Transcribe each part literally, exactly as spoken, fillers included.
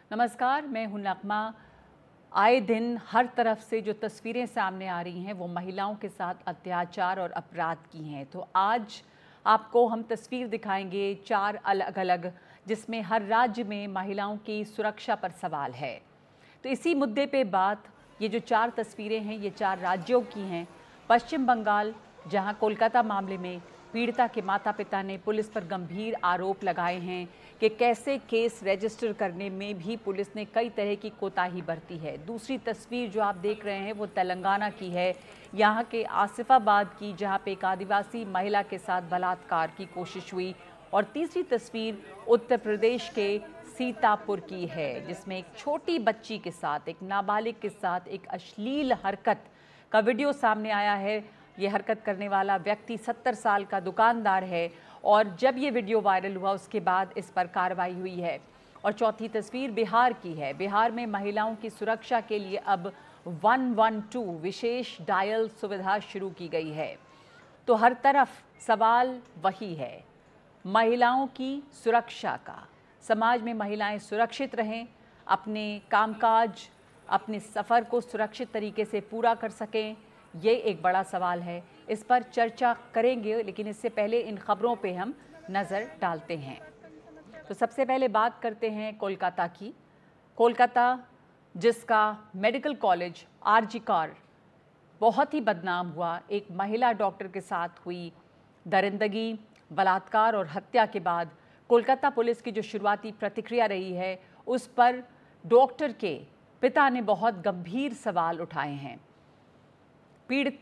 नमस्कार, मैं हूं नगमा। आए दिन हर तरफ से जो तस्वीरें सामने आ रही हैं वो महिलाओं के साथ अत्याचार और अपराध की हैं। तो आज आपको हम तस्वीर दिखाएंगे चार अलग अलग, जिसमें हर राज्य में महिलाओं की सुरक्षा पर सवाल है। तो इसी मुद्दे पे बात, ये जो चार तस्वीरें हैं ये चार राज्यों की हैं। पश्चिम बंगाल, जहां कोलकाता मामले में पीड़िता के माता पिता ने पुलिस पर गंभीर आरोप लगाए हैं कि कैसे केस रजिस्टर करने में भी पुलिस ने कई तरह की कोताही बरती है। दूसरी तस्वीर जो आप देख रहे हैं वो तेलंगाना की है, यहाँ के आसिफाबाद की, जहाँ पे एक आदिवासी महिला के साथ बलात्कार की कोशिश हुई। और तीसरी तस्वीर उत्तर प्रदेश के सीतापुर की है, जिसमें एक छोटी बच्ची के साथ, एक नाबालिग के साथ एक अश्लील हरकत का वीडियो सामने आया है। ये हरकत करने वाला व्यक्ति सत्तर साल का दुकानदार है और जब ये वीडियो वायरल हुआ उसके बाद इस पर कार्रवाई हुई है। और चौथी तस्वीर बिहार की है। बिहार में महिलाओं की सुरक्षा के लिए अब एक सौ बारह विशेष डायल सुविधा शुरू की गई है। तो हर तरफ सवाल वही है, महिलाओं की सुरक्षा का। समाज में महिलाएं सुरक्षित रहें, अपने कामकाज, अपने सफ़र को सुरक्षित तरीके से पूरा कर सकें, ये एक बड़ा सवाल है। इस पर चर्चा करेंगे, लेकिन इससे पहले इन खबरों पे हम नज़र डालते हैं। तो सबसे पहले बात करते हैं कोलकाता की। कोलकाता, जिसका मेडिकल कॉलेज आरजी कर बहुत ही बदनाम हुआ, एक महिला डॉक्टर के साथ हुई दरिंदगी, बलात्कार और हत्या के बाद कोलकाता पुलिस की जो शुरुआती प्रतिक्रिया रही है उस पर डॉक्टर के पिता ने बहुत गंभीर सवाल उठाए हैं। पीड़ित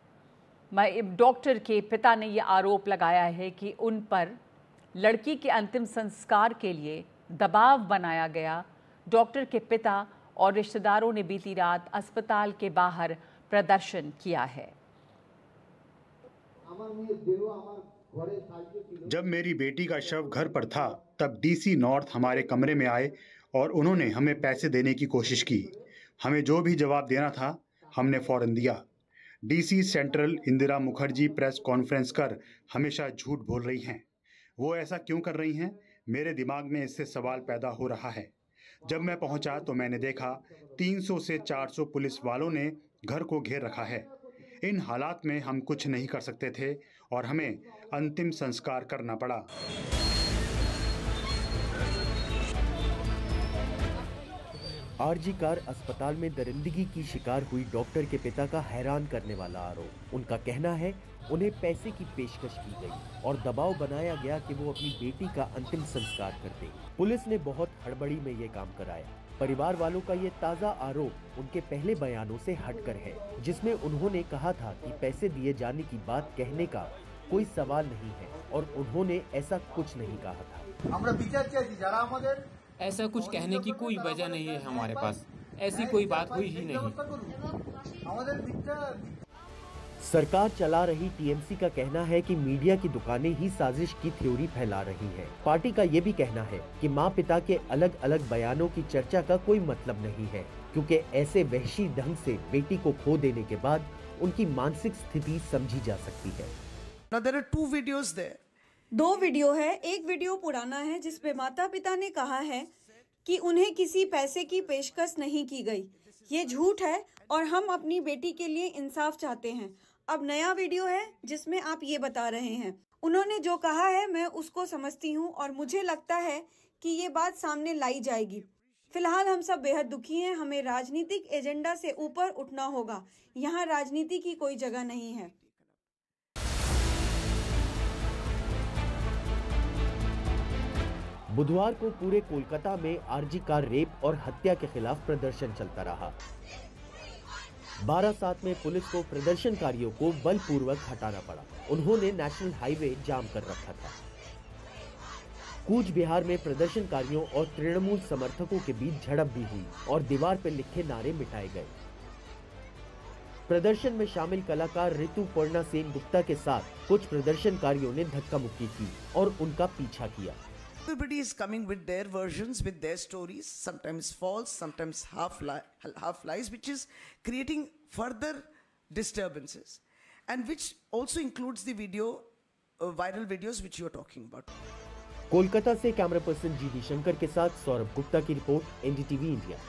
डॉक्टर के पिता ने यह आरोप लगाया है कि उन पर लड़की के अंतिम संस्कार के लिए दबाव बनाया गया। डॉक्टर के पिता और रिश्तेदारों ने बीती रात अस्पताल के बाहर प्रदर्शन किया है। जब मेरी बेटी का शव घर पर था तब डीसी नॉर्थ हमारे कमरे में आए और उन्होंने हमें पैसे देने की कोशिश की। हमें जो भी जवाब देना था हमने फौरन दिया। DC central Indira Mukherjee press conference कर हमेशा झूठ बोल रही हैं। वो ऐसा क्यों कर रही हैं? मेरे दिमाग में इससे सवाल पैदा हो रहा है। जब मैं पहुंचा तो मैंने देखा तीन सौ से चार सौ पुलिस वालों ने घर को घेर रखा है। इन हालात में हम कुछ नहीं कर सकते थे और हमें अंतिम संस्कार करना पड़ा। आरजी कर अस्पताल में दरिंदगी की शिकार हुई डॉक्टर के पिता का हैरान करने वाला आरोप। उनका कहना है उन्हें पैसे की पेशकश की गई और दबाव बनाया गया कि वो अपनी बेटी का अंतिम संस्कार कर दें। पुलिस ने बहुत हड़बड़ी में ये काम कराया। परिवार वालों का ये ताज़ा आरोप उनके पहले बयानों से हटकर है, जिसमें उन्होंने कहा था कि पैसे दिए जाने की बात कहने का कोई सवाल नहीं है और उन्होंने ऐसा कुछ नहीं कहा था। ऐसा कुछ कहने की कोई वजह नहीं है हमारे पास, ऐसी कोई बात हुई ही नहीं। सरकार चला रही टीएमसी का कहना है कि मीडिया की दुकानें ही साजिश की थ्योरी फैला रही हैं। पार्टी का ये भी कहना है कि मां पिता के अलग अलग बयानों की चर्चा का कोई मतलब नहीं है, क्योंकि ऐसे वहशी ढंग से बेटी को खो देने के बाद उनकी मानसिक स्थिति समझी जा सकती है। Now there are two videos there. दो वीडियो है। एक वीडियो पुराना है जिसपे माता पिता ने कहा है कि उन्हें किसी पैसे की पेशकश नहीं की गई। ये झूठ है और हम अपनी बेटी के लिए इंसाफ चाहते हैं। अब नया वीडियो है जिसमें आप ये बता रहे हैं। उन्होंने जो कहा है मैं उसको समझती हूँ और मुझे लगता है कि ये बात सामने लाई जाएगी। फिलहाल हम सब बेहद दुखी हैं। हमें राजनीतिक एजेंडा से ऊपर उठना होगा। यहाँ राजनीति की कोई जगह नहीं है। बुधवार को पूरे कोलकाता में आरजी कर रेप और हत्या के खिलाफ प्रदर्शन चलता रहा। बारह सात में पुलिस को प्रदर्शनकारियों को बलपूर्वक हटाना पड़ा। उन्होंने नेशनल हाईवे जाम कर रखा था। कूच बिहार में प्रदर्शनकारियों और तृणमूल समर्थकों के बीच झड़प भी हुई और दीवार पर लिखे नारे मिटाए गए। प्रदर्शन में शामिल कलाकार ऋतु पर्णा सेन गुप्ता के साथ कुछ प्रदर्शनकारियों ने धक्का मुक्की की और उनका पीछा किया। Everybody is coming with their versions, with their stories, sometimes false, sometimes half li half lies, which is creating further disturbances, and which also includes the video, uh, viral videos which you are talking about. Kolkata से camera person G D Shankar के साथ सौरभ गुप्ता की report, NDTV India.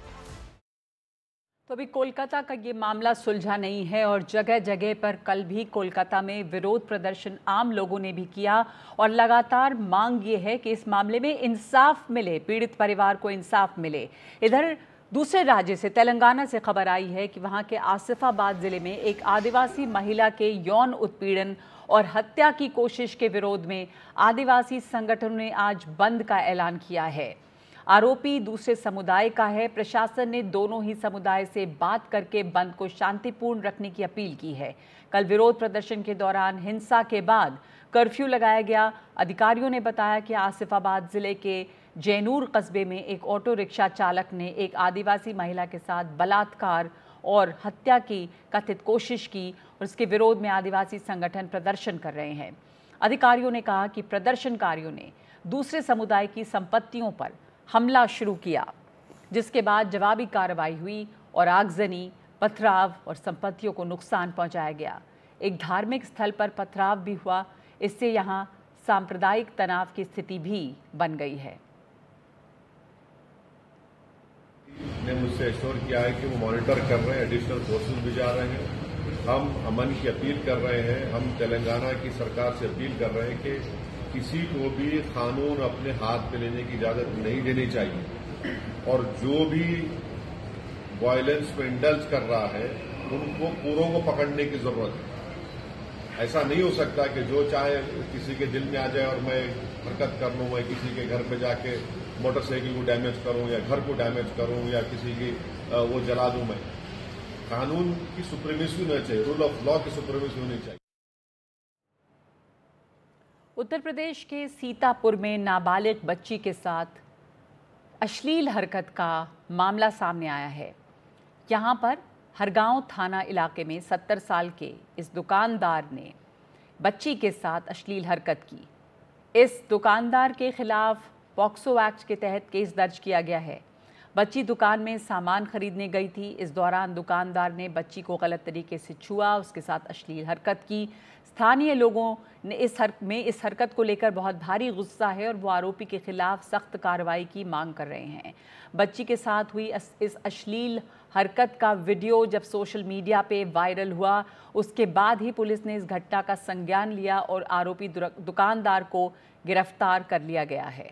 तो अभी कोलकाता का ये मामला सुलझा नहीं है और जगह जगह पर कल भी कोलकाता में विरोध प्रदर्शन आम लोगों ने भी किया और लगातार मांग ये है कि इस मामले में इंसाफ मिले, पीड़ित परिवार को इंसाफ मिले। इधर दूसरे राज्य से, तेलंगाना से खबर आई है कि वहां के आसिफाबाद जिले में एक आदिवासी महिला के यौन उत्पीड़न और हत्या की कोशिश के विरोध में आदिवासी संगठनों ने आज बंद का ऐलान किया है। आरोपी दूसरे समुदाय का है। प्रशासन ने दोनों ही समुदाय से बात करके बंद को शांतिपूर्ण रखने की अपील की है। कल विरोध प्रदर्शन के दौरान हिंसा के बाद कर्फ्यू लगाया गया। अधिकारियों ने बताया कि आसिफाबाद जिले के जैनूर कस्बे में एक ऑटो रिक्शा चालक ने एक आदिवासी महिला के साथ बलात्कार और हत्या की कथित कोशिश की और इसके विरोध में आदिवासी संगठन प्रदर्शन कर रहे हैं। अधिकारियों ने कहा कि प्रदर्शनकारियों ने दूसरे समुदाय की संपत्तियों पर हमला शुरू किया, जिसके बाद जवाबी कार्रवाई हुई और आगजनी, पथराव और संपत्तियों को नुकसान पहुंचाया गया। एक धार्मिक स्थल पर पथराव भी हुआ। इससे यहां सांप्रदायिक तनाव की स्थिति भी बन गई है। ने मुझसे एश्योर किया है कि वो मॉनिटर कर रहे हैं, एडिशनल फोर्सेस भी जा रहे हैं। हम अमन की अपील कर रहे हैं। हम तेलंगाना की सरकार से अपील कर रहे हैं कि किसी को भी कानून अपने हाथ में लेने की इजाजत नहीं देनी चाहिए और जो भी वायलेंस में इंडल्ज कर रहा है उनको पूरों को पकड़ने की जरूरत है। ऐसा नहीं हो सकता कि जो चाहे किसी के दिल में आ जाए और मैं हरकत कर लूं, मैं किसी के घर पे जाके मोटरसाइकिल को डैमेज करूं या घर को डैमेज करूं या किसी की वो जला दूं। मैं कानून की सुप्रीमेसी होनी चाहिए, रूल ऑफ लॉ की सुप्रीमेसी होनी चाहिए। उत्तर प्रदेश के सीतापुर में नाबालिग बच्ची के साथ अश्लील हरकत का मामला सामने आया है। यहाँ पर हरगांव थाना इलाके में सत्तर साल के इस दुकानदार ने बच्ची के साथ अश्लील हरकत की। इस दुकानदार के खिलाफ पॉक्सो एक्ट के तहत केस दर्ज किया गया है। बच्ची दुकान में सामान खरीदने गई थी। इस दौरान दुकानदार ने बच्ची को गलत तरीके से छुआ, उसके साथ अश्लील हरकत की। स्थानीय लोगों ने इस हर में इस हरकत को लेकर बहुत भारी गुस्सा है और वो आरोपी के खिलाफ सख्त कार्रवाई की मांग कर रहे हैं। बच्ची के साथ हुई इस अश्लील हरकत का वीडियो जब सोशल मीडिया पे वायरल हुआ, उसके बाद ही पुलिस ने इस घटना का संज्ञान लिया और आरोपी दुकानदार को गिरफ्तार कर लिया गया है।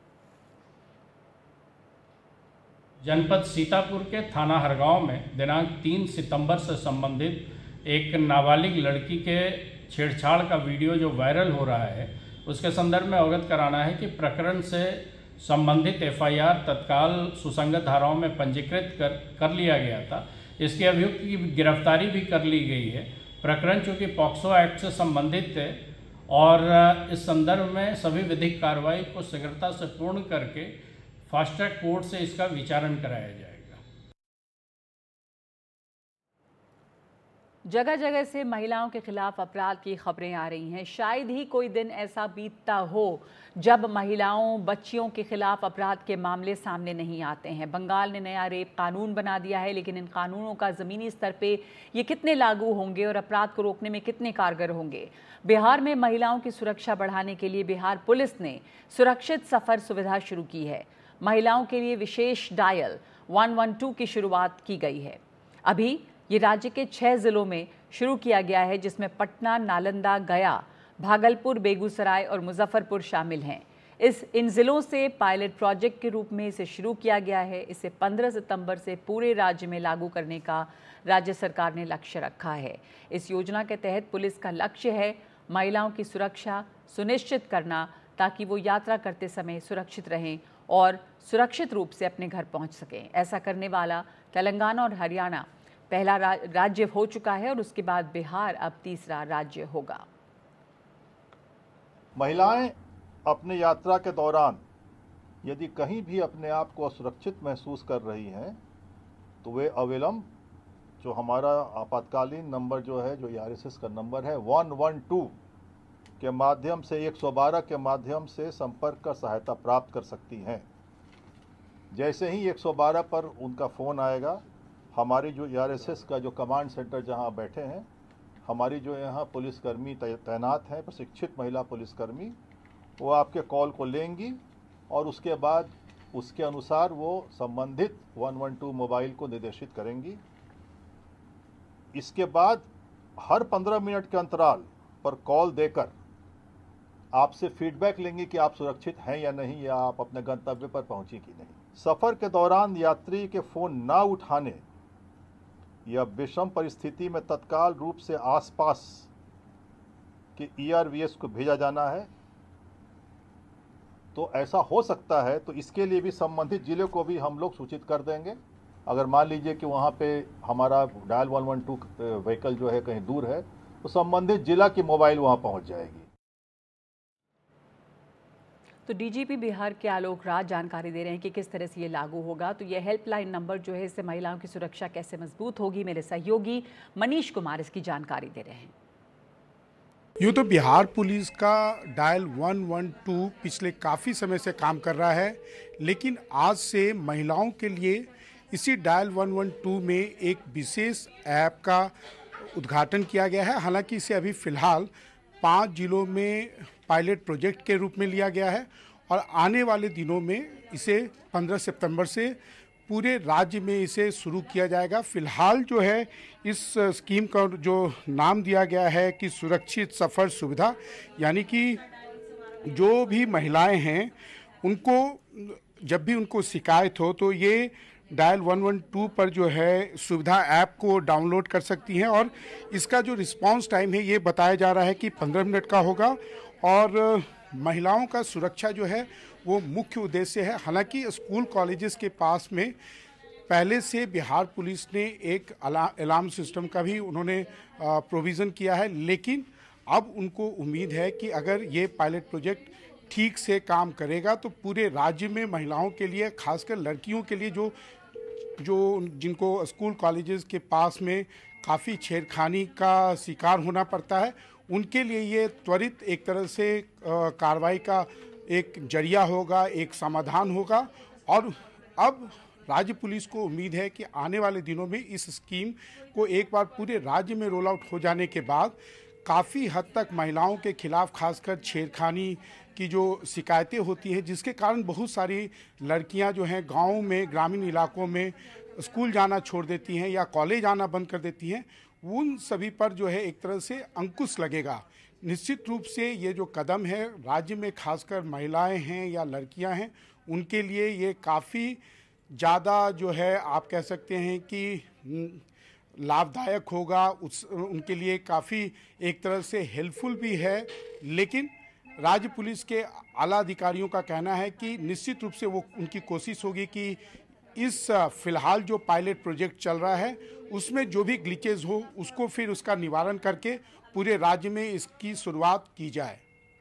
जनपद सीतापुर के थाना हरगांव में दिनांक तीन सितंबर से संबंधित एक नाबालिग लड़की के छेड़छाड़ का वीडियो जो वायरल हो रहा है, उसके संदर्भ में अवगत कराना है कि प्रकरण से संबंधित एफआईआर तत्काल सुसंगत धाराओं में पंजीकृत कर कर लिया गया था। इसके अभियुक्त की गिरफ्तारी भी कर ली गई है। प्रकरण चूँकि पॉक्सो एक्ट से संबंधित है और इस संदर्भ में सभी विधिक कार्रवाई को शीघ्रता से पूर्ण करके फास्ट ट्रैक कोर्ट से इसका विचारण कराया जाएगा। जगह जगह से महिलाओं के खिलाफ अपराध की खबरें आ रही हैं। शायद ही कोई दिन ऐसा बीतता हो जब महिलाओं, बच्चियों के खिलाफ अपराध के मामले सामने नहीं आते हैं। बंगाल ने नया रेप कानून बना दिया है, लेकिन इन कानूनों का ज़मीनी स्तर पे ये कितने लागू होंगे और अपराध को रोकने में कितने कारगर होंगे। बिहार में महिलाओं की सुरक्षा बढ़ाने के लिए बिहार पुलिस ने सुरक्षित सफ़र सुविधा शुरू की है। महिलाओं के लिए विशेष डायल एक सौ बारह की शुरुआत की गई है। अभी ये राज्य के छह जिलों में शुरू किया गया है, जिसमें पटना, नालंदा, गया, भागलपुर, बेगूसराय और मुजफ्फरपुर शामिल हैं। इस इन जिलों से पायलट प्रोजेक्ट के रूप में इसे शुरू किया गया है। इसे पंद्रह सितंबर से पूरे राज्य में लागू करने का राज्य सरकार ने लक्ष्य रखा है। इस योजना के तहत पुलिस का लक्ष्य है महिलाओं की सुरक्षा सुनिश्चित करना, ताकि वो यात्रा करते समय सुरक्षित रहें और सुरक्षित रूप से अपने घर पहुंच सकें। ऐसा करने वाला तेलंगाना और हरियाणा पहला राज्य हो चुका है और उसके बाद बिहार अब तीसरा राज्य होगा। महिलाएं अपने यात्रा के दौरान यदि कहीं भी अपने आप को असुरक्षित महसूस कर रही हैं तो वे अविलंब जो हमारा आपातकालीन नंबर जो है, जो आरएसएस का नंबर है, एक सौ बारह के माध्यम से एक सौ बारह के माध्यम से संपर्क कर सहायता प्राप्त कर सकती हैं। जैसे ही एक सौ बारह पर उनका फ़ोन आएगा, हमारी जो आरएसएस का जो कमांड सेंटर जहां बैठे हैं, हमारी जो यहाँ पुलिसकर्मी तैनात हैं, प्रशिक्षित महिला पुलिसकर्मी, वो आपके कॉल को लेंगी और उसके बाद उसके अनुसार वो संबंधित एक सौ बारह मोबाइल को निर्देशित करेंगी। इसके बाद हर पंद्रह मिनट के अंतराल पर कॉल देकर आपसे फीडबैक लेंगे कि आप सुरक्षित हैं या नहीं, या आप अपने गंतव्य पर पहुंची कि नहीं। सफ़र के दौरान यात्री के फ़ोन ना उठाने या विषम परिस्थिति में तत्काल रूप से आसपास के ई आर वी एस को भेजा जाना है। तो ऐसा हो सकता है तो इसके लिए भी संबंधित जिले को भी हम लोग सूचित कर देंगे। अगर मान लीजिए कि वहाँ पे हमारा dial one one two vehicle जो है कहीं दूर है तो संबंधित जिला की मोबाइल वहाँ पहुँच जाएगी। तो डीजीपी बिहार के आलोक राज जानकारी दे रहे हैं कि किस तरह से ये लागू होगा। तो ये हेल्पलाइन नंबर जो है, इससे महिलाओं की सुरक्षा कैसे मजबूत होगी, मेरे सहयोगी मनीष कुमार इसकी जानकारी दे रहे हैं। यूँ तो बिहार पुलिस का डायल वन वन टू पिछले काफ़ी समय से काम कर रहा है, लेकिन आज से महिलाओं के लिए इसी डायल वन वन टू में एक विशेष ऐप का उद्घाटन किया गया है। हालांकि इसे अभी फ़िलहाल पाँच जिलों में पायलट प्रोजेक्ट के रूप में लिया गया है और आने वाले दिनों में इसे पंद्रह सितंबर से पूरे राज्य में इसे शुरू किया जाएगा। फ़िलहाल जो है इस स्कीम का जो नाम दिया गया है कि सुरक्षित सफ़र सुविधा, यानी कि जो भी महिलाएं हैं उनको जब भी उनको शिकायत हो तो ये डायल वन वन टू पर जो है सुविधा ऐप को डाउनलोड कर सकती हैं और इसका जो रिस्पांस टाइम है ये बताया जा रहा है कि पंद्रह मिनट का होगा और महिलाओं का सुरक्षा जो है वो मुख्य उद्देश्य है। हालांकि स्कूल कॉलेजेस के पास में पहले से बिहार पुलिस ने एक अलार्म सिस्टम का भी उन्होंने प्रोविज़न किया है, लेकिन अब उनको उम्मीद है कि अगर ये पायलट प्रोजेक्ट ठीक से काम करेगा तो पूरे राज्य में महिलाओं के लिए, खासकर लड़कियों के लिए जो जो जिनको स्कूल कॉलेजेस के पास में काफ़ी छेड़खानी का शिकार होना पड़ता है, उनके लिए ये त्वरित एक तरह से कार्रवाई का एक जरिया होगा, एक समाधान होगा। और अब राज्य पुलिस को उम्मीद है कि आने वाले दिनों में इस स्कीम को एक बार पूरे राज्य में रोल आउट हो जाने के बाद काफ़ी हद तक महिलाओं के खिलाफ, खासकर छेड़खानी की जो शिकायतें होती हैं, जिसके कारण बहुत सारी लड़कियां जो हैं गाँव में, ग्रामीण इलाकों में स्कूल जाना छोड़ देती हैं या कॉलेज आना बंद कर देती हैं, उन सभी पर जो है एक तरह से अंकुश लगेगा। निश्चित रूप से ये जो कदम है राज्य में खासकर महिलाएं हैं या लड़कियां हैं उनके लिए ये काफ़ी ज़्यादा जो है आप कह सकते हैं कि लाभदायक होगा, उस उनके लिए काफ़ी एक तरह से हेल्पफुल भी है। लेकिन राज्य पुलिस के आला अधिकारियों का कहना है कि निश्चित रूप से वो उनकी कोशिश होगी कि इस फिलहाल जो पायलट प्रोजेक्ट चल रहा है उसमें जो भी ग्लिचेज हो उसको फिर उसका निवारण करके पूरे राज्य में इसकी शुरुआत की जाए।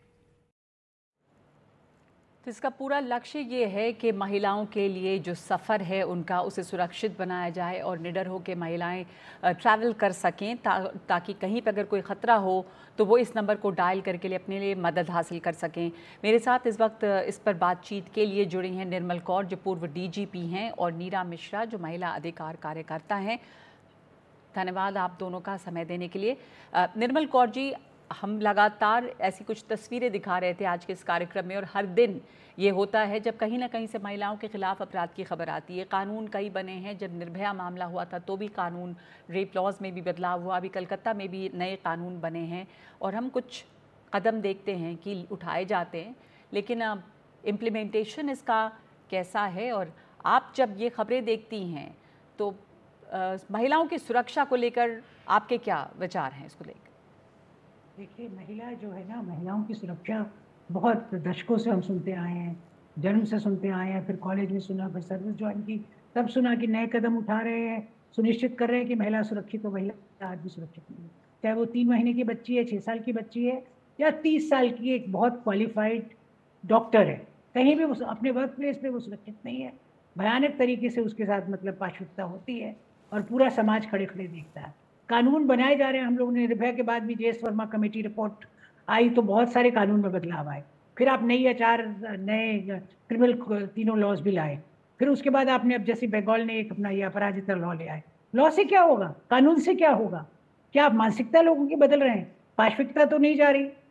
तो इसका पूरा लक्ष्य ये है कि महिलाओं के लिए जो सफ़र है उनका उसे सुरक्षित बनाया जाए और निडर हो के महिलाएं ट्रैवल कर सकें, ता, ताकि कहीं पर अगर कोई ख़तरा हो तो वो इस नंबर को डायल करके लिए अपने लिए मदद हासिल कर सकें। मेरे साथ इस वक्त इस पर बातचीत के लिए जुड़ी हैं निर्मल कौर जो पूर्व डीजीपी हैं और नीरा मिश्रा जो महिला अधिकार कार्यकर्ता हैं। धन्यवाद आप दोनों का समय देने के लिए। निर्मल कौर जी, हम लगातार ऐसी कुछ तस्वीरें दिखा रहे थे आज के इस कार्यक्रम में और हर दिन ये होता है जब कहीं ना कहीं से महिलाओं के खिलाफ अपराध की खबर आती है। कानून कई बने हैं, जब निर्भया मामला हुआ था तो भी कानून, रेप लॉज में भी बदलाव हुआ, अभी कलकत्ता में भी नए कानून बने हैं और हम कुछ कदम देखते हैं कि उठाए जाते हैं, लेकिन इम्प्लीमेंटेशन इसका कैसा है? और आप जब ये खबरें देखती हैं तो आ, महिलाओं की सुरक्षा को लेकर आपके क्या विचार हैं इसको लेकर? देखिए, महिला जो है ना, महिलाओं की सुरक्षा बहुत दशकों से हम सुनते आए हैं, जन्म से सुनते आए हैं, फिर कॉलेज में सुना, फिर सर्विस ज्वाइन की, तब सुना कि नए कदम उठा रहे हैं, सुनिश्चित कर रहे हैं कि महिला सुरक्षित हो। महिला आज भी सुरक्षित नहीं है, चाहे वो तीन महीने की बच्ची है, छः साल की बच्ची है या तीस साल की एक बहुत क्वालिफाइड डॉक्टर है, कहीं भी वो अपने वर्क प्लेस पर वो सुरक्षित नहीं है। भयानक तरीके से उसके साथ मतलब पाशविकता होती है और पूरा समाज खड़े खड़े देखता है। कानून बनाए जा रहे हैं। हम लोगों ने निर्भया के बाद भी J S Verma committee report आई तो बहुत सारे कानून में बदलाव आए, फिर आप नई आचार नए क्रिमिनल तीनों लॉज भी लाए, फिर उसके बाद आपने अब जैसे बंगाल ने एक अपना ये अपराजिता लॉ ले आए। लॉ से क्या होगा, कानून से क्या होगा? क्या आप मानसिकता लोगों की बदल रहे हैं? पाशविकता तो नहीं जा रही,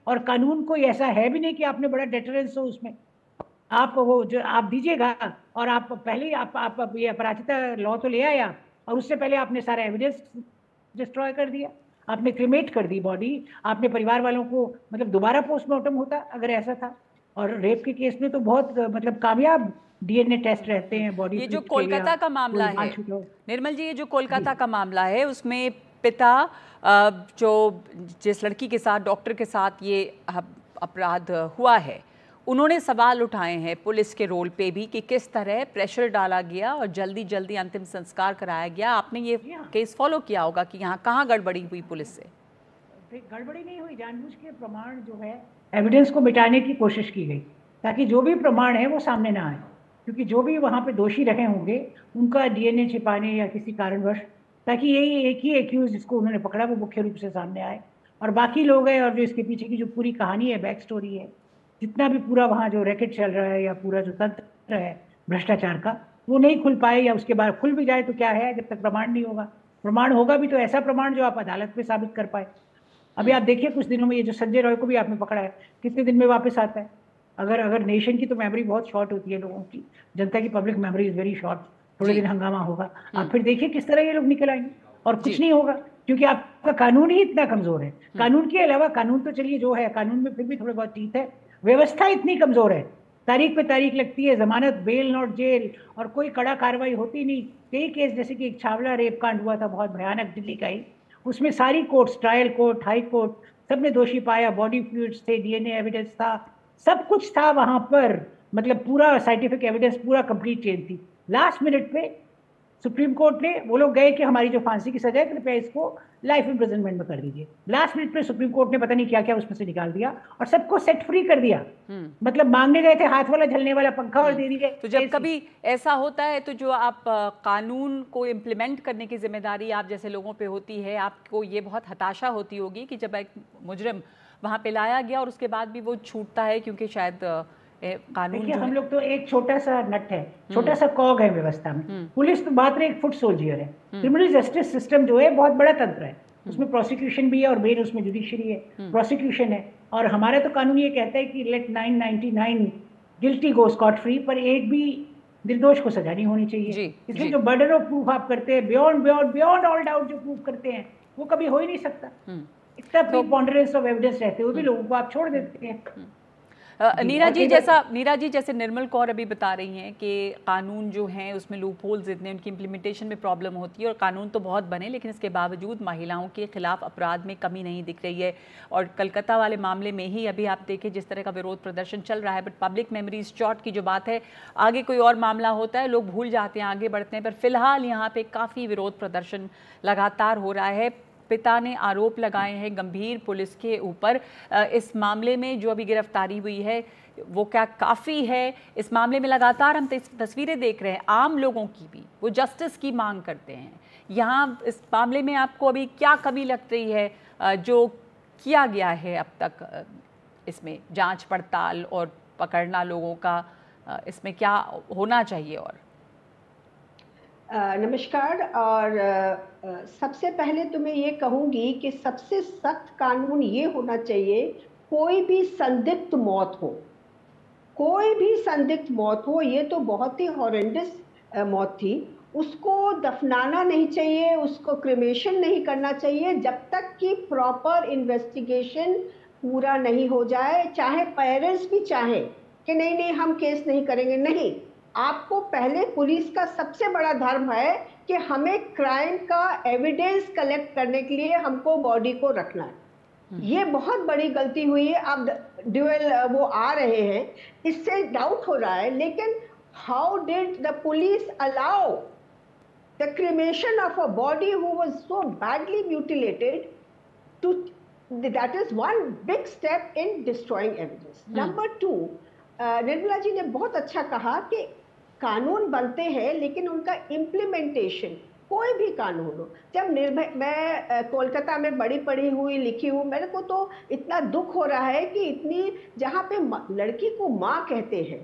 और कानून कोई ऐसा है भी नहीं कि आपने बड़ा डेटरेंस हो उसमें। आप वो जो आप दीजिएगा और आप पहले ही आप आप ये अपराधिता लॉ तो ले आया और उससे पहले आपने सारा एविडेंस डिस्ट्रॉय कर दिया, आपने क्रिमेट कर दी बॉडी, आपने परिवार वालों को मतलब दोबारा पोस्टमार्टम होता अगर ऐसा था। और रेप के केस में तो बहुत मतलब कामयाब डीएनए टेस्ट रहते हैं बॉडी। ये जो कोलकाता का मामला है निर्मल जी, ये जो कोलकाता का मामला है उसमें पिता जो जिस लड़की के साथ डॉक्टर के साथ ये अपराध हुआ है, उन्होंने सवाल उठाए हैं पुलिस के रोल पे भी कि किस तरह प्रेशर डाला गया और जल्दी जल्दी अंतिम संस्कार कराया गया। आपने ये केस फॉलो किया होगा कि यहाँ कहाँ गड़बड़ी हुई पुलिस से? गड़बड़ी नहीं हुई, जानबूझ के प्रमाण जो है एविडेंस को मिटाने की कोशिश की गई ताकि जो भी प्रमाण है वो सामने ना आए, क्योंकि जो भी वहाँ पे दोषी रहे होंगे उनका डीएनए छिपाने या किसी कारणवश, ताकि यही एक ही एक्यूज जिसको उन्होंने पकड़ा वो मुख्य रूप से सामने आए और बाकी लोग हैं। और जो इसके पीछे की जो पूरी कहानी है, बैक स्टोरी है, जितना भी पूरा वहाँ जो रैकेट चल रहा है या पूरा जो तंत्र है भ्रष्टाचार का, वो नहीं खुल पाए या उसके बाद खुल भी जाए तो क्या है, जब तक प्रमाण नहीं होगा। प्रमाण होगा भी तो ऐसा प्रमाण जो आप अदालत में साबित कर पाए। अभी आप देखिए कुछ दिनों में ये जो संजय रॉय को भी आपने पकड़ा है, कितने दिन में वापस आता है। अगर अगर नेशन की तो मेमोरी बहुत शॉर्ट होती है, लोगों की, जनता की public memory is very short. थोड़े दिन हंगामा होगा, आप फिर देखिए किस तरह ये लोग निकल आएंगे और कुछ नहीं होगा, क्योंकि आपका कानून ही इतना कमज़ोर है। कानून के अलावा, कानून तो चलिए जो है, कानून में फिर भी थोड़े बहुत चीज है, व्यवस्था इतनी कमज़ोर है, तारीख पे तारीख लगती है, जमानत, बेल नॉट जेल, और कोई कड़ा कार्रवाई होती नहीं। कई केस जैसे कि एक छावला रेप कांड हुआ था बहुत भयानक दिल्ली का ही, उसमें सारी courts, trial court, high court, सब ने दोषी पाया, बॉडी फ्लूइड्स थे, डीएनए एविडेंस था, सब कुछ था वहाँ पर, मतलब पूरा साइंटिफिक एविडेंस, पूरा कंप्लीट चेन थी। लास्ट मिनट पे सुप्रीम कोर्ट ने, वो लोग गए कि हमारी जो फांसी की सजा है कृपया इसको लाइफ इम्प्रिजनमेंट में कर दीजिए। लास्ट मिनट पे सुप्रीम कोर्ट ने पता नहीं क्या क्या उसमें से निकाल दिया और सबको सेट फ्री कर दिया। मतलब मांगने गए थे हाथ वाला झलने वाला पंखा और दे दिए। तो जब कभी ऐसा होता है तो जो आप कानून को इम्प्लीमेंट करने की जिम्मेदारी आप जैसे लोगों पे होती है, आपको ये बहुत हताशा होती होगी कि जब एक मुजरिम वहाँ पे लाया गया और उसके बाद भी वो छूटता है क्योंकि शायद कानून। देखिए हम लोग तो एक छोटा सा नट है, छोटा सा कॉग है व्यवस्था में। पुलिस तो मात्र एक फुट सोल्जियर है। क्रिमिनल जस्टिस सिस्टम जो है बहुत बड़ा तंत्र है, उसमें प्रोसिक्यूशन भी है और मेन उसमें जुडिशरी है, प्रोसिक्यूशन है। और हमारा तो कानून ये कहता है कि let nine ninety nine guilty go scot free, पर एक भी निर्दोष को सजा नहीं होनी चाहिए। इसलिए जो बर्डन ऑफ प्रूफ आप करते हैं, beyond beyond beyond all doubt जो प्रूफ करते हैं, वो कभी हो ही नहीं सकता। इतना प्रीपॉन्डरेंस ऑफ एविडेंस रहते हुए भी लोगों को आप छोड़ देते हैं। नीरा जी जैसा नीरा जी जैसे निर्मल कौर अभी बता रही हैं कि कानून जो हैं उसमें लूप होल्स इतने, उनकी इम्प्लीमेंटेशन में प्रॉब्लम होती है और कानून तो बहुत बने लेकिन इसके बावजूद महिलाओं के खिलाफ अपराध में कमी नहीं दिख रही है। और कलकत्ता वाले मामले में ही अभी आप देखें जिस तरह का विरोध प्रदर्शन चल रहा है, बट पब्लिक मेमोरीज शॉर्ट की जो बात है, आगे कोई और मामला होता है लोग भूल जाते हैं, आगे बढ़ते हैं, पर फिलहाल यहाँ पे काफ़ी विरोध प्रदर्शन लगातार हो रहा है। पिता ने आरोप लगाए हैं गंभीर पुलिस के ऊपर। इस मामले में जो अभी गिरफ्तारी हुई है वो क्या काफ़ी है? इस मामले में लगातार हम तस्वीरें देख रहे हैं आम लोगों की भी, वो जस्टिस की मांग करते हैं। यहाँ इस मामले में आपको अभी क्या कमी लग रही है जो किया गया है अब तक, इसमें जांच पड़ताल और पकड़ना लोगों का, इसमें क्या होना चाहिए? और नमस्कार। और सबसे पहले तो मैं ये कहूँगी कि सबसे सख्त कानून ये होना चाहिए, कोई भी संदिग्ध मौत हो, कोई भी संदिग्ध मौत हो, ये तो बहुत ही हॉरेंडस मौत थी, उसको दफनाना नहीं चाहिए, उसको क्रिमेशन नहीं करना चाहिए जब तक कि प्रॉपर इन्वेस्टिगेशन पूरा नहीं हो जाए। चाहे पेरेंट्स भी चाहे कि नहीं नहीं हम केस नहीं करेंगे, नहीं, आपको पहले, पुलिस का सबसे बड़ा धर्म है कि हमें क्राइम का एविडेंस कलेक्ट करने के लिए हमको बॉडी को रखना है। ये बहुत बड़ी गलती हुई है। अब ड्यूअल वो आ रहे हैं, इससे डाउट हो रहा है, लेकिन how did the police allow the cremation of a body who was so badly mutilated too, that is one big step in destroying evidence. Number two, Nirmala ji ने बहुत अच्छा कहा कि कानून बनते हैं लेकिन उनका इम्प्लीमेंटेशन, कोई भी कानून हो, जब निर्भय, मैं कोलकाता में बड़ी पढ़ी हुई लिखी हूँ, मेरे को तो इतना दुख हो रहा है कि इतनी, जहाँ पे लड़की को माँ कहते हैं,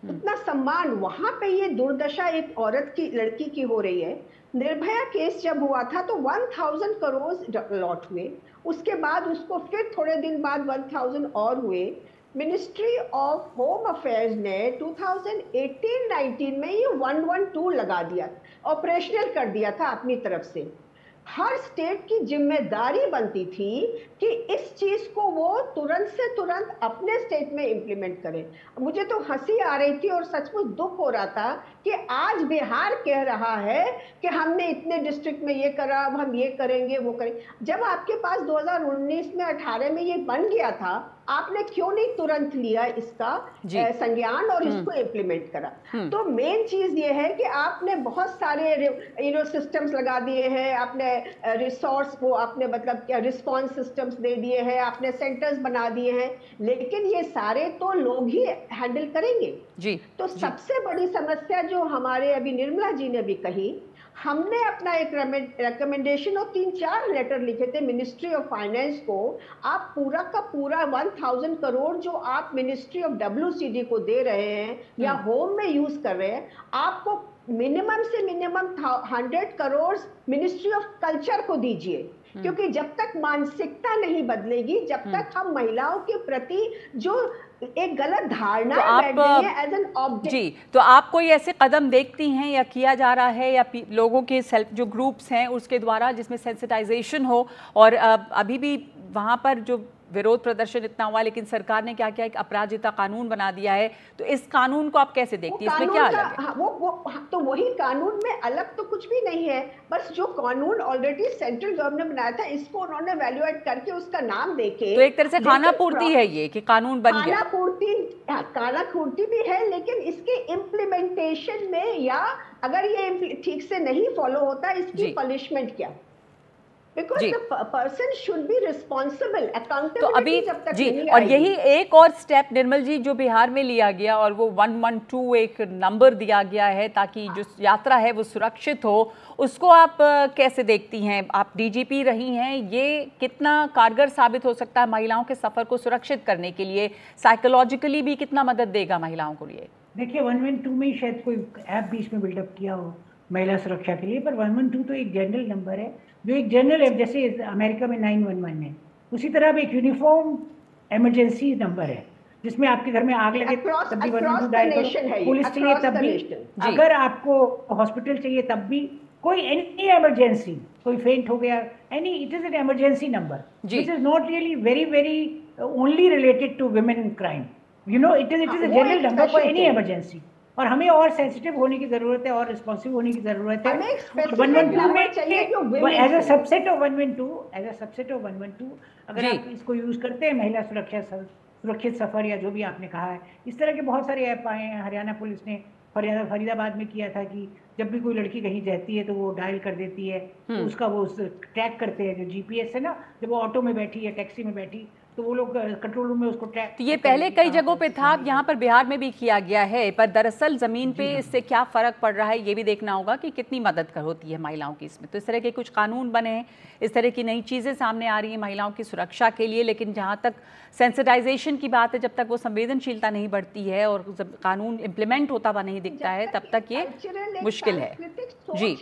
उतना सम्मान वहां पे ये दुर्दशा एक औरत की, लड़की की हो रही है। निर्भया केस जब हुआ था तो एक हज़ार करोड़ लॉट हुए, उसके बाद उसको फिर थोड़े दिन बाद एक हज़ार और हुए। मिनिस्ट्री ऑफ होम अफेयर्स ने दो हज़ार अठारह उन्नीस में ये एक सौ बारह लगा दिया, ऑपरेशनल कर दिया था अपनी तरफ से। हर स्टेट की जिम्मेदारी बनती थी कि इस चीज को वो तुरंत से तुरंत अपने स्टेट में इंप्लीमेंट करें। मुझे तो हंसी आ रही थी और सचमुच दुख हो रहा था कि आज बिहार कह रहा है कि हमने इतने डिस्ट्रिक्ट में ये करा, अब हम ये करेंगे वो करेंगे। जब आपके पास दो हज़ार उन्नीस में अठारह में ये बन गया था, आपने क्यों नहीं तुरंत लिया इसका संज्ञान और इसको इम्प्लीमेंट करा? तो मेन चीज ये है कि आपने बहुत सारे यू नो सिस्टम्स लगा दिए हैं, आपने रिसोर्स को आपने मतलब क्या रिस्पॉन्स सिस्टम्स दे दिए हैं, आपने सेंटर्स बना दिए हैं, लेकिन ये सारे तो लोग ही हैंडल करेंगे जी। तो जी। सबसे बड़ी समस्या जो हमारे अभी निर्मला जी ने भी कही, हमने अपना एक रिकमेंडेशन और तीन चार लेटर लिखे थे मिनिस्ट्री ऑफ फाइनेंस को। आप पूरा का पूरा एक हज़ार करोड़ जो आप मिनिस्ट्री ऑफ डब्ल्यूसीडी को दे रहे हैं या होम में यूज कर रहे हैं, आपको मिनिमम से minimum hundred crore ministry of culture को दीजिए, क्योंकि जब तक मानसिकता नहीं बदलेगी, जब तक हम महिलाओं के प्रति जो एक गलत धारणा तो बैठ गई है एज एन जी, ऑब्जेक्ट। तो आप कोई ऐसे कदम देखती हैं या किया जा रहा है या लोगों के सेल्फ जो ग्रुप्स हैं उसके द्वारा जिसमें सेंसिटाइजेशन हो? और अभी भी वहाँ पर जो विरोध प्रदर्शन इतना हुआ, लेकिन सरकार ने क्या किया, एक अपराजिता कानून बना दिया है, तो इस कानून को आप कैसे देखती हैं? इसमें क्या अलग है? हाँ, वो वो तो वही कानून में अलग तो कुछ भी नहीं है, बस जो कानून ऑलरेडी सेंट्रल गवर्नमेंट ने बनाया था, इसको उन्होंने वैल्यूएट करके उसका नाम देके, तो एक तरह से खाना पूर्ति है ये कि कानून बन गया। खाना पूर्ति, खाना पूर्ति भी है, लेकिन इसके इम्प्लीमेंटेशन में या अगर ये ठीक से नहीं फॉलो होता, इसकी पनिशमेंट क्या? Because the person should be responsible, accountability तो अभी जब तक जी नहीं और आएगी। यही एक और स्टेप निर्मल जी जो बिहार में लिया गया और वो एक सौ बारह एक नंबर दिया गया है ताकि जो यात्रा है वो सुरक्षित हो, उसको आप कैसे देखती हैं? आप डीजीपी रही हैं, ये कितना कारगर साबित हो सकता है महिलाओं के सफर को सुरक्षित करने के लिए? साइकोलॉजिकली भी कितना मदद देगा महिलाओं को लिए? देखिए एक सौ बारह में शायद कोई ऐप बीच में बिल्डअप किया हो महिला सुरक्षा के लिए, पर एक सौ बारह तो एक जनरल नंबर है जो एक जनरल ऐप, जैसे अमेरिका में नौ एक एक है, उसी तरह अब एक यूनिफॉर्म इमरजेंसी नंबर है जिसमें आपके घर में आग लगे तब भी वन वन टू डायल करो, पुलिस चाहिए तब भी, अगर आपको हॉस्पिटल चाहिए तब भी, कोई एनी इमरजेंसी, कोई फेंट हो गया, any, it is an emergency number which is not really very very only related to women crime, you know, it is it is a general number for any emergency. और हमें और sensitive होने की जरूरत है और रिस्पॉन्सिव होने की जरूरत है। वन वन टू में as a subset of one one two as a subset of one one two अगर आप इसको यूज करते हैं, महिला सुरक्षा सुरक्षित सफर या जो भी आपने कहा है, इस तरह के बहुत सारे ऐप आए हैं। हरियाणा पुलिस ने फरीदा फरीदाबाद में किया था कि जब भी कोई लड़की कहीं जाती है तो वो डायल कर देती है, तो उसका वो ट्रैक करते हैं, जो जीपीएस है ना, जब वो ऑटो में बैठी या टैक्सी में बैठी तो वो लोग कंट्रोल रूम में उसको ट्रैक। तो ये पहले कई जगहों पे था, यहाँ पर बिहार में भी किया गया है, पर दरअसल जमीन पे इससे क्या फर्क पड़ रहा है ये भी देखना होगा कि कितनी मदद कर होती है महिलाओं की इसमें। तो इस तरह के कुछ कानून बने हैं, इस तरह की नई चीज़ें सामने आ रही हैं महिलाओं की सुरक्षा के लिए, लेकिन जहाँ तक सेंसिटाइजेशन की बात है, जब तक वो संवेदनशीलता नहीं बढ़ती है और जब कानून इम्प्लीमेंट होता हुआ नहीं दिखता है, तब तक ये मुश्किल है जी।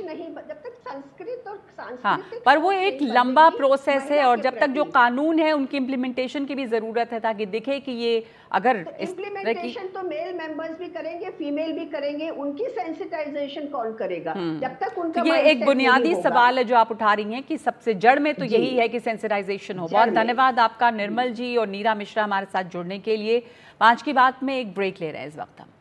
हाँ, पर वो एक लंबा प्रोसेस है और जब तक जो कानून है उनकी इम्प्लीमेंटेशन की भी जरूरत है ताकि दिखे कि ये अगर इम्प्लीमेंटेशन तो मेल मेंबर्स भी करेंगे, फीमेल भी करेंगे, उनकी सेंसिटाइजेशन कौन करेगा जब तक उनका? ये एक बुनियादी सवाल है जो आप उठा रही हैं कि सबसे जड़ में तो यही है कि सेंसिटाइजेशन हो। बहुत धन्यवाद आपका निर्मल जी और नीरा मिश्रा हमारे साथ जुड़ने के लिए। पाँच की बात में एक ब्रेक ले रहे हैं इस वक्त हम।